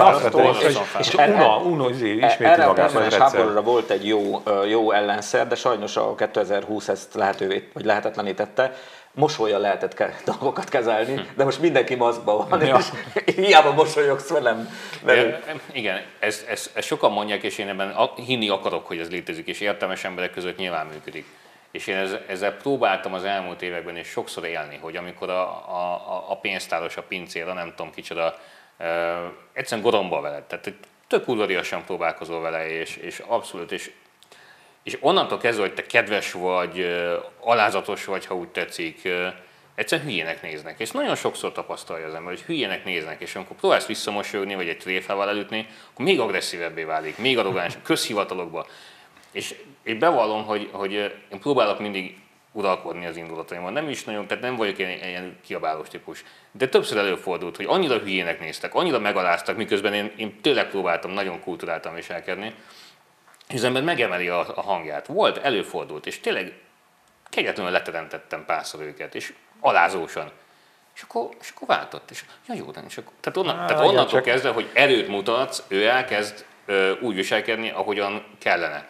S1: És
S2: erre a permanens háborúra volt egy jó ellenszer, de sajnos a 2020 ezt lehetővé, vagy lehetetlenítette. Mosollyal lehetett dolgokat kezelni, de most mindenki maszkban van, és hiába mosolyogsz velem.
S3: Igen, ezt sokan mondják, és én ebben hinni akarok, hogy ez létezik, és értelmes emberek között nyilván működik. És én ezzel próbáltam az elmúlt években is sokszor élni, hogy amikor a pénztáros, a pincér, nem tudom kicsoda, egyszerűen goromba veled. Tehát tök udvariasan próbálkozol vele, és abszolút, és onnantól kezdve, hogy te kedves vagy, alázatos vagy, ha úgy tetszik, egyszerűen hülyének néznek. És nagyon sokszor tapasztalja az ember, hogy hülyének néznek, és amikor próbálsz visszamosolyogni, vagy egy tréfával elütni, akkor még agresszívebbé válik, még arrogáns, közhivatalokba. És bevallom, hogy én próbálok mindig uralkodni az indulataimon. Nem is nagyon, tehát nem vagyok ilyen kiabálós típus. De többször előfordult, hogy annyira hülyének néztek, annyira megaláztak, miközben én tényleg próbáltam nagyon kulturáltan viselkedni, és az ember megemeli a hangját. Előfordult, és tényleg kegyetlenül leteremtettem párszor őket, és alázósan. És akkor váltott, és jó, tehát onnantól kezdve, hogy erőt mutatsz, ő elkezd úgy viselkedni, ahogyan kellene.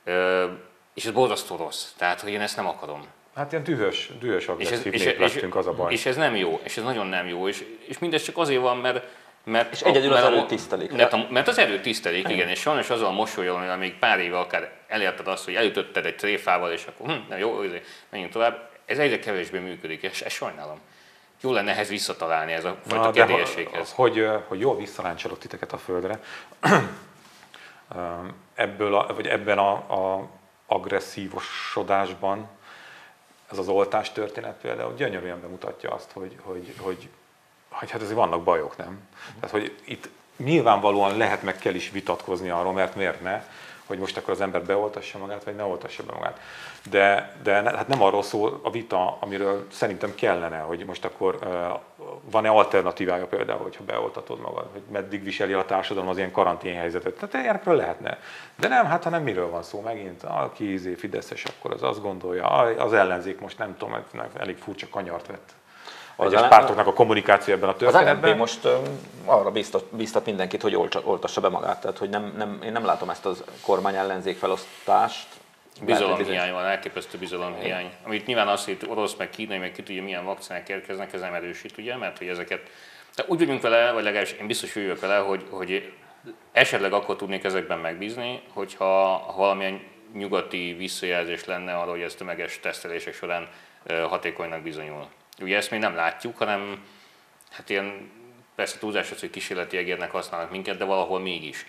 S3: És ez borzasztó rossz, tehát hogy én ezt nem akarom.
S1: Hát ilyen dühös agresszív nép lettünk, az a baj.
S3: És ez nem jó, és ez nagyon nem jó, és mindez csak azért van, mert
S2: és egyedül az erőt tisztelik.
S3: Mert az erőt tisztelik, igen, és sajnos azzal mosolyogni, hogy még pár éve akár elérted azt, hogy elütötted egy tréfával, és akkor jó, menjünk tovább, ez egyre kevésbé működik, és ezt sajnálom. Jó lenne ehhez visszatalálni, ez a fajta kedélyességhez.
S1: Hogy jól visszaráncsolok titeket a földre, ebben a agresszívosodásban ez az oltás történet például gyönyörűen bemutatja azt, hogy hát azért vannak bajok, nem? Tehát, hogy itt nyilvánvalóan lehet meg kell is vitatkozni arról, mert miért ne, hogy most akkor az ember beoltassa magát, vagy ne oltassa be magát. Hát nem arról szól a vita, amiről szerintem kellene, hogy most akkor van-e alternatívája például, hogyha beoltatod magad, hogy meddig viseli a társadalom az ilyen karanténhelyzetet. Tehát ilyenekről lehetne. De nem, hát hanem miről van szó megint? Aki fideszes, akkor az azt gondolja, az ellenzék most nem tudom, elég furcsa kanyart vett. Egyes pártoknak a kommunikáció ebben a történetben.
S2: Az LMP most arra bíztat mindenkit, hogy oltassa be magát. Tehát, hogy én nem látom ezt a kormány-ellenzék felosztást.
S3: Bizalomhiány van, elképesztő bizalomhiány. Amit nyilván az, hogy orosz, meg kínai, meg ki tudja, milyen vakcinák érkeznek, ez nem erősít, ugye, mert hogy ezeket... De úgy vagyunk vele, vagy legalábbis én biztos vagyok vele, hogy esetleg akkor tudnék ezekben megbízni, hogyha valamilyen nyugati visszajelzés lenne arra, hogy ez tömeges tesztelések során hatékonynak bizonyul. Ugye ezt még nem látjuk, hanem hát ilyen persze túlzás az, hogy kísérleti egérnek használnak minket, de valahol mégis.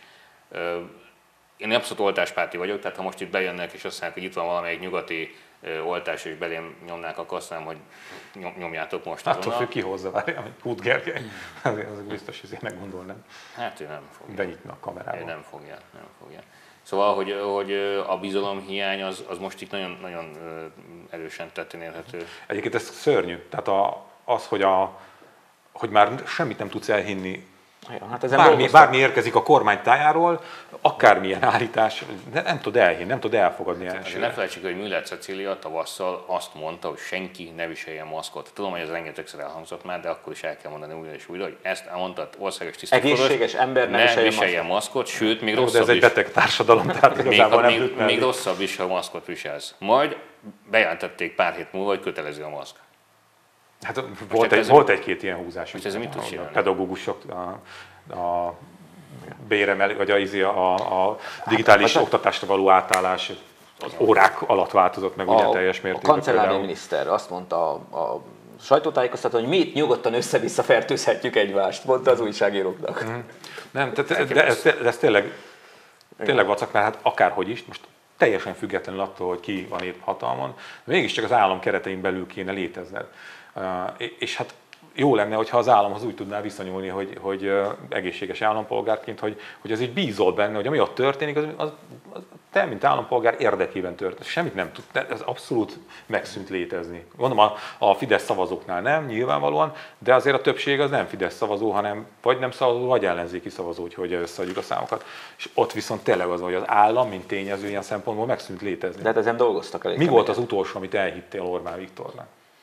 S3: Én abszolút oltáspárti vagyok, tehát ha most itt bejönnek és azt mondják, hogy itt van valamelyik nyugati oltás, és belém nyomnák, akkor azt mondom, hogy nyomjátok most azonnal.
S1: Attól függ, ki hozza, várjál, hogy Kút Gergely. Az biztos, hogy én meggondolnám.
S3: Hát ő nem fogja.
S1: Benyitna a kamerával.
S3: Ő nem fogja. Szóval, hogy a bizalomhiány az most itt nagyon, nagyon erősen tetten érhető.
S1: Egyébként ez szörnyű. Tehát az, hogy már semmit nem tudsz elhinni, hát bármi érkezik a kormány tájáról, akármilyen állítás, nem tud elhinni, nem tud elfogadni elsőre.
S3: Ne felejtsük, hogy Müller Cecília tavasszal azt mondta, hogy senki ne viseljen maszkot. Tudom, hogy ez rengetegszer elhangzott már, de akkor is el kell mondani újra és újra, hogy ezt elmondta országos tisztviselő.
S2: Egészséges ember
S3: ne viseljen maszkot, sőt, még rosszabb
S1: is. Ez egy beteg társadalom, tehát igazából
S3: még rosszabb is, ha maszkot viselsz. Majd bejelentették pár hét múlva, hogy kötelező a maszk.
S1: Hát volt egy-két ilyen húzás.
S3: Most ez mit tud csinálni?
S1: A pedagógusok a béremelő, vagy a digitális oktatásra való átállás az órák alatt változott meg ugye teljes mértékben.
S2: A kancellári miniszter azt mondta a sajtótájékoztatón, hogy mi itt nyugodtan össze-vissza fertőzhetjük egymást, mondta az újságíróknak.
S1: Nem, de ez tényleg vacak, mert hát akárhogy is, most teljesen függetlenül attól, hogy ki van épp hatalmon, mégiscsak az állam keretein belül kéne létezned. És hát jó lenne, hogyha az államhoz úgy tudná viszonyulni, hogy egészséges állampolgárként, hogy az így bízol benne, hogy ami ott történik, az te, mint állampolgár érdekében történik. Semmit nem tud, ez abszolút megszűnt létezni. Mondom, a Fidesz szavazóknál nem, nyilvánvalóan, de azért a többség az nem Fidesz szavazó, hanem vagy nem szavazó, vagy ellenzéki szavazó, hogy összeadjuk a számokat. És ott viszont tényleg az, hogy az állam, mint tényező ilyen szempontból megszűnt létezni.
S2: De hát ezen dolgoztak elég.
S1: Mi volt az utolsó, amit elhittél Orbán Viktornak?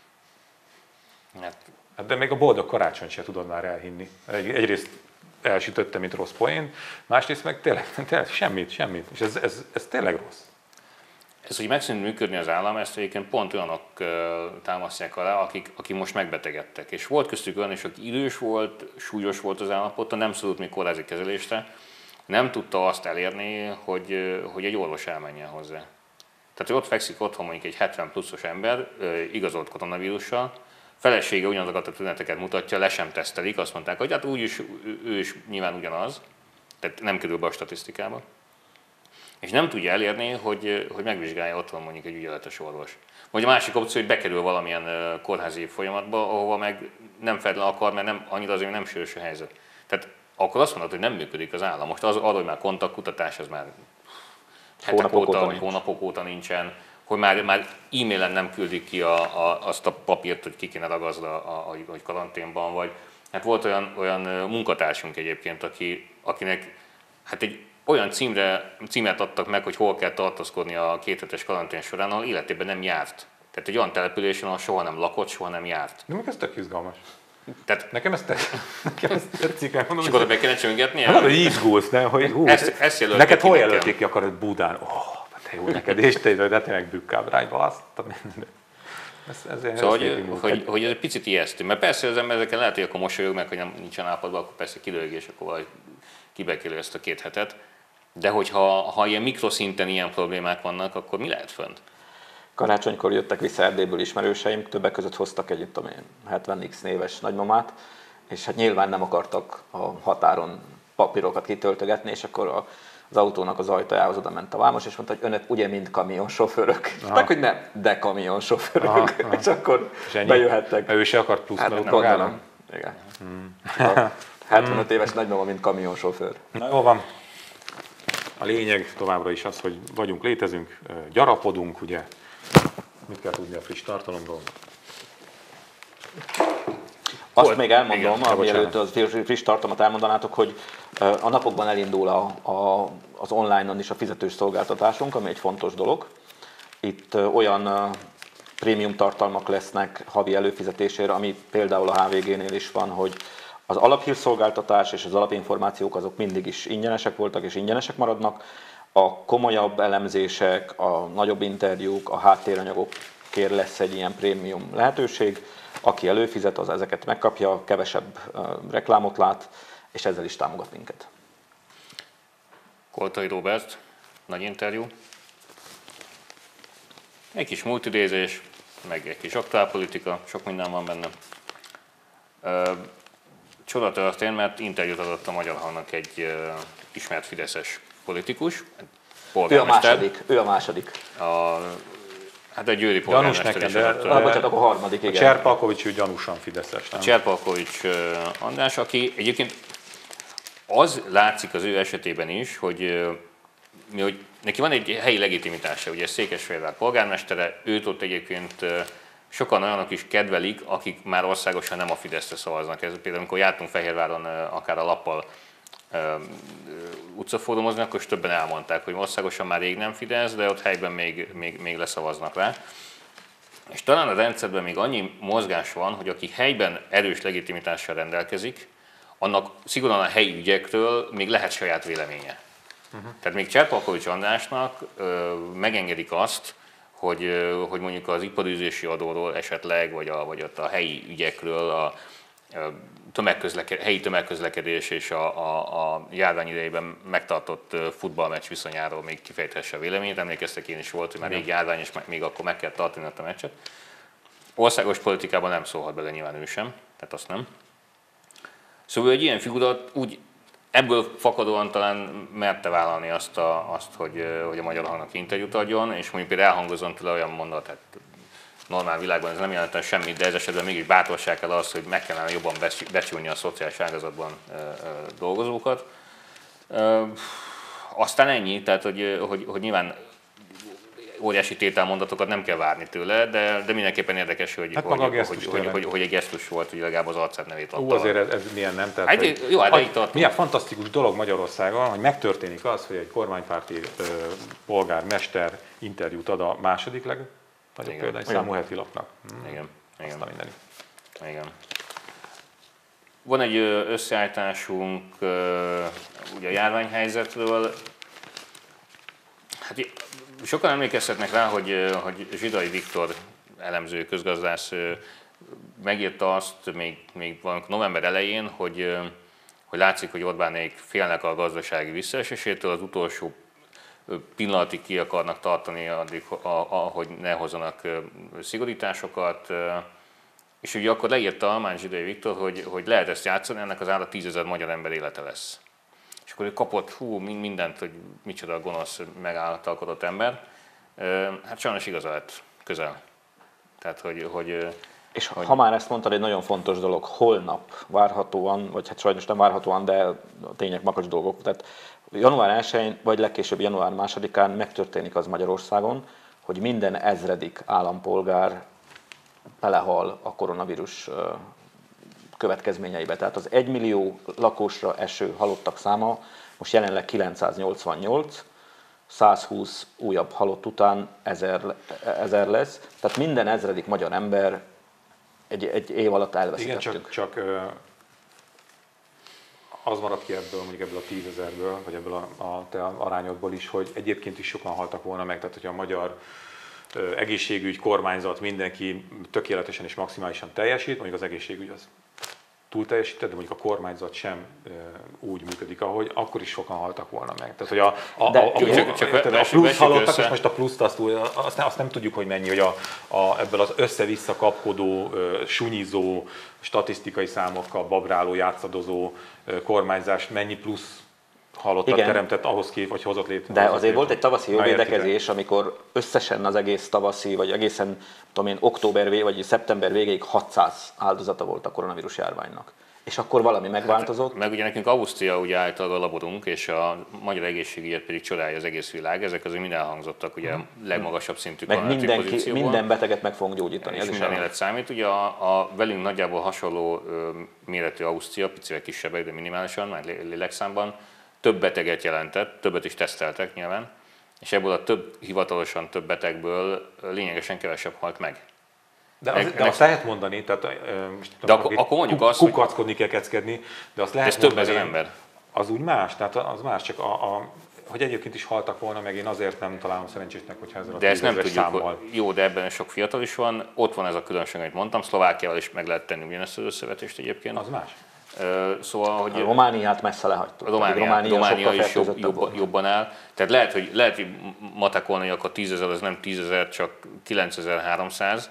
S1: De még a boldog karácsony sem tudod már elhinni. Egyrészt elsütötte, mint rossz poén, másrészt meg tényleg semmit. És ez tényleg rossz.
S3: Ez, hogy megszűnt működni az állam, ezt egyébként pont olyanok támasztják alá, akik most megbetegedtek. És volt köztük olyan is, aki idős volt, súlyos volt az állapota, nem szorult még kórházi kezelésre, nem tudta azt elérni, hogy egy orvos elmenjen hozzá. Tehát, hogy ott fekszik otthon mondjuk egy 70 pluszos ember, igazolt koronavírussal, felesége ugyanazokat a tüneteket mutatja, le sem tesztelik, azt mondták, hogy hát úgyis ő is nyilván ugyanaz, tehát nem kerül be a statisztikába. És nem tudja elérni, hogy megvizsgálja otthon mondjuk egy ügyeletes orvos. Vagy a másik opció, hogy bekerül valamilyen kórházi folyamatba, ahova meg nem feltétlenül akar, mert nem, annyira azért nem sűrűs a helyzet. Tehát akkor azt mondod, hogy nem működik az állam. Most arról, hogy már kontaktkutatás, az már hónapok óta nincsen, hogy már e-mailen nem küldik ki azt a papírt, hogy ki kéne ragazd, hogy karanténban vagy. Hát volt olyan munkatársunk egyébként, akinek hát egy olyan címet adtak meg, hogy hol kell tartózkodni a 2 hetes karantén során, ahol életében nem járt. Tehát egy olyan településen, ahol soha nem lakott, soha nem járt.
S1: De meg ez tök izgalmas.
S3: Tehát,
S1: nekem ez tetszik.
S3: És akkor be kéne csöngetni?
S1: Hát, hogy izgulsz, nem? Hogy neked hol jelölték ki akarat Budán? Te jó neked, és te tényleg bükkábrányba azt.
S3: Szóval, hogy ez egy picit ijesztő. Mert persze az ember ezeken lehet, hogy akkor mosolyog meg, hogy nincsen állapotban, akkor persze kilőg, és akkor valahogy kibekélő ezt a 2 hetet. De hogyha ilyen mikroszinten ilyen problémák vannak, akkor mi lehet fönt?
S2: Karácsonykor jöttek vissza Erdélyből ismerőseim, többek között hoztak egy 70x néves nagymamát, és hát nyilván nem akartak a határon papírokat kitöltögetni, és akkor az autónak az ajtajához oda ment a vámos, és mondta, hogy önök ugye mind kamionsofőrök. Mondták, hogy nem, de kamionsofőrök. És akkor bejöhettek.
S1: Ő se akart plusz
S2: magára? Igen. 75 éves nagymama, mint kamionsofőr.
S1: Na jó van. A lényeg továbbra is az, hogy vagyunk, létezünk, gyarapodunk, ugye. Mit kell tudni a friss tartalomról?
S2: Azt még elmondom,
S1: igen,
S2: mielőtt az friss tartalmat elmondanátok, hogy a napokban elindul az online-on is a fizetős szolgáltatásunk, ami egy fontos dolog. Itt olyan prémium tartalmak lesznek havi előfizetésére, ami például a HVG-nél is van, hogy az alaphírszolgáltatás és az alapinformációk azok mindig is ingyenesek voltak és ingyenesek maradnak. A komolyabb elemzések, a nagyobb interjúk, a háttéranyagokért lesz egy ilyen prémium lehetőség. Aki előfizet, az ezeket megkapja, kevesebb reklámot lát, és ezzel is támogat minket.
S3: Koltai Róbert, nagy interjú. Egy kis multidézés, meg egy kis aktuálpolitika, sok minden van benne. Csoda történt, mert interjút adott a Magyar Hangnak egy ismert fideszes politikus, polgármester.
S2: Ő a második.
S3: Hát egy győri polgármester is adott.
S2: Bocsánat, akkor harmadik, igen.
S1: A Cserpalkovics, ő gyanúsan fideszes, nem?
S3: A Cserpalkovics András, aki egyébként az látszik az ő esetében is, hogy neki van egy helyi legitimitása, ugye Székesfehérvár polgármestere, őt ott egyébként sokan olyanok is kedvelik, akik már országosan nem a Fideszre szavaznak. Ez például, amikor jártunk Fehérváron akár a Lappal utcafórumozni, akkor is többen elmondták, hogy országosan már rég nem Fidesz, de ott helyben még leszavaznak rá. És talán a rendszerben még annyi mozgás van, hogy aki helyben erős legitimitással rendelkezik, annak szigorúan a helyi ügyekről még lehet saját véleménye. Tehát még Cserpalkovics Andrásnak megengedik azt, hogy mondjuk az iparűzési adóról esetleg, vagy ott a helyi ügyekről, a helyi tömegközlekedés és a járvány idejében megtartott futballmeccs viszonyáról még kifejthesse a véleményét. Emlékeztek, én is volt, hogy már rég járvány, és még akkor meg kell tartani a meccset. Országos politikában nem szólhat bele nyilván ő sem, tehát azt nem. Szóval egy ilyen figura úgy ebből fakadóan talán merte vállalni azt, hogy a Magyar Hangnak interjút adjon, és mondjuk például elhangozott tőle olyan mondat, hát normál világban ez nem jelentene semmit, de ez esetben mégis bátorság kell az, hogy meg kellene jobban becsülni a szociális ágazatban dolgozókat. Aztán ennyi, tehát hogy nyilván óriási tételmondatokat nem kell várni tőle, de mindenképpen érdekes, hogy egy gesztus volt, hogy legalább az arcát nevét adta.
S1: Azért ez milyen nem? Tehát, milyen fantasztikus dolog Magyarországon, hogy megtörténik az, hogy egy kormánypárti polgármester interjút ad a második legnagyobb példányszámú heti lapnak.
S3: Igen.
S1: Aztán mindenit.
S3: Igen. Van egy összeállításunk ugye a járványhelyzetről. Hát, sokan emlékeztetnek rá, hogy Zsidai Viktor elemző közgazdász megírta azt még november elején, hogy látszik, hogy Orbánék félnek a gazdasági visszaesésétől, az utolsó pillanatig ki akarnak tartani addig, hogy ne hozzanak szigorításokat. És ugye akkor leírta Almány Zsidai Viktor, hogy lehet ezt játszani, ennek az ára 10 000 magyar ember élete lesz. És akkor ő kapott mindent, hogy micsoda gonosz megáltalkodott ember. Hát sajnos igaza lett közel. Tehát,
S2: és ha már ezt mondtad, egy nagyon fontos dolog, holnap várhatóan, vagy hát sajnos nem várhatóan, de a tények makacs dolgok, tehát január 1-én, vagy legkésőbb január 2-án megtörténik az Magyarországon, hogy minden ezredik állampolgár belehal a koronavírus következményeibe. Tehát az 1 millió lakosra eső halottak száma most jelenleg 988, 120 újabb halott után 1000 lesz. Tehát minden ezredik magyar ember egy év alatt elveszítettük.
S1: Igen, csak az maradt ki ebből a 10 000-ből, vagy ebből a te arányodból is, hogy egyébként is sokan haltak volna meg, tehát hogyha a magyar egészségügy, kormányzat, mindenki tökéletesen és maximálisan teljesít, mondjuk az egészségügy az túl teljesített, de mondjuk a kormányzat sem úgy működik, ahogy, akkor is sokan haltak volna meg. Tehát, hogy a plusz halottak, és most a pluszt azt nem tudjuk, hogy mennyi, hogy ebből az össze-vissza kapkodó, sunyizó, statisztikai számokkal babráló, játszadozó kormányzást mennyi plusz halottat teremtett ahhoz képest, vagy hozott létre.
S2: De azért volt egy tavaszi jóvédekezés, amikor összesen az egész tavaszi, vagy egészen október vagy szeptember végéig 600 áldozata volt a koronavírus járványnak. És akkor valami megváltozott?
S3: Meg ugye nekünk Ausztria ugye által a laborunk, és a magyar egészségügyet pedig csodálja az egész világ. Ezek azért mind elhangzottak, ugye a legmagasabb szintű
S2: Meg minden beteget meg fogunk gyógyítani.
S3: És minden élet számít. Ugye a velünk nagyjából hasonló méretű Ausztria, picivel kisebbek, de minimálisan, már lélekszámban, több beteget jelentett, többet is teszteltek nyilván, és ebből a hivatalosan több betegből lényegesen kevesebb halt meg.
S1: De azt lehet mondani, tehát most
S3: akkor mondjuk azt,
S1: kukackodni kell, keckedni, de azt lehet
S3: ez
S1: mondani,
S3: több ezer ember.
S1: Az úgy más, tehát az más, csak hogy egyébként is haltak volna, meg én azért nem találom szerencsésnek, hogyha ezzel a 10 000 számmal.
S3: Jó, de ebben sok fiatal is van, ott van ez a különbség, amit mondtam, Szlovákiával is meg lehet tenni ugyanezt az összevetést egyébként.
S1: Az más.
S3: Szóval, hogy
S2: a Romániát messze lehagytuk.
S3: Románia is jobban áll. Tehát lehet, hogy matekolni, hogy akkor 10 000 az nem 10 000, csak 9300.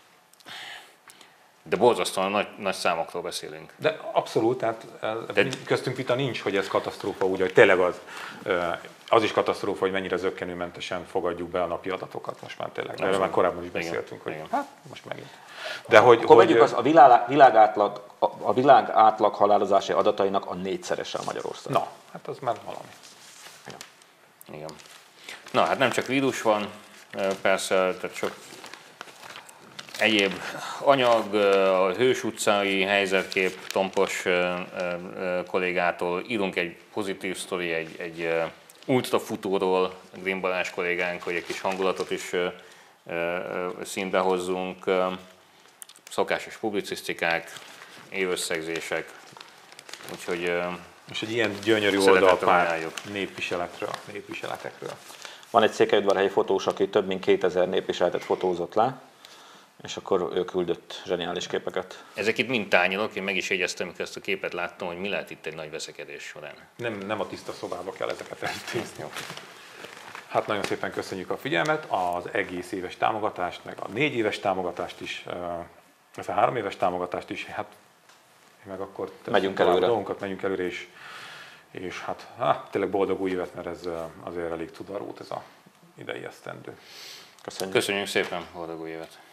S3: De borzasztóan nagy számokról beszélünk.
S1: De abszolút, tehát köztünk vita nincs, hogy ez katasztrófa, úgy, hogy tényleg az. Az is katasztrófa, hogy mennyire zökkenőmentesen fogadjuk be a napi adatokat most már tényleg. Erről már korábban is beszéltünk, hogy hát most megint. De
S2: akkor vegyük a világ átlag halálozási adatainak a 4-szerese a Magyarország.
S1: Na, hát az már valami.
S3: Ja. Igen. Na, hát nem csak vírus van, persze, tehát sok egyéb anyag, a Hős utcai helyzetkép Tompos kollégától, írunk egy pozitív sztori, egy ultrafutóról, Grimm Balázs kollégánk, hogy egy kis hangulatot is színbe hozzunk, szokásos publicisztikák, évösszegzések, úgyhogy
S1: és egy ilyen gyönyörű oldalpár népviseletekről.
S2: Van egy székelyudvarhelyi fotós, aki több mint 2000 népviseletet fotózott le, és akkor ő küldött zseniális képeket.
S3: Ezek itt mind tányolok, én meg is jegyeztem, amikor ezt a képet láttam, hogy mi lehet itt egy nagy veszekedés során.
S1: Nem a tiszta szobába kell ezeket elintézni. Hát nagyon szépen köszönjük a figyelmet, az egész éves támogatást, meg a 4 éves támogatást is, a 3 éves támogatást is, hát meg akkor
S2: megyünk előre,
S1: és hát tényleg boldog új évet, mert ez azért elég cudarult ez az idei esztendő.
S3: Köszönjük szépen, boldog új évet!